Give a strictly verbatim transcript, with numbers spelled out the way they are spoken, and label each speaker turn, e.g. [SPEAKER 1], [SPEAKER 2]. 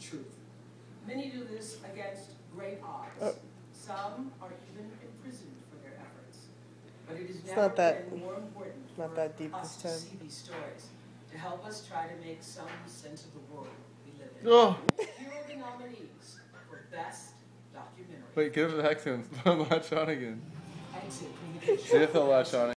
[SPEAKER 1] truth. Many do this against great odds.
[SPEAKER 2] Oh.
[SPEAKER 1] Some are even imprisoned for their efforts. But it is
[SPEAKER 2] It's
[SPEAKER 1] never
[SPEAKER 2] not that-
[SPEAKER 1] been more important
[SPEAKER 2] not
[SPEAKER 1] for
[SPEAKER 2] that deep
[SPEAKER 1] us
[SPEAKER 2] this
[SPEAKER 1] to
[SPEAKER 2] time.
[SPEAKER 1] see these stories, to help us try to make some sense of the world we live in.
[SPEAKER 3] Oh.
[SPEAKER 1] Here are the nominees for Best Documentary.
[SPEAKER 3] Wait, give it back to him. Put the latch on again.
[SPEAKER 1] Exit communication.
[SPEAKER 3] See if they'll latch on.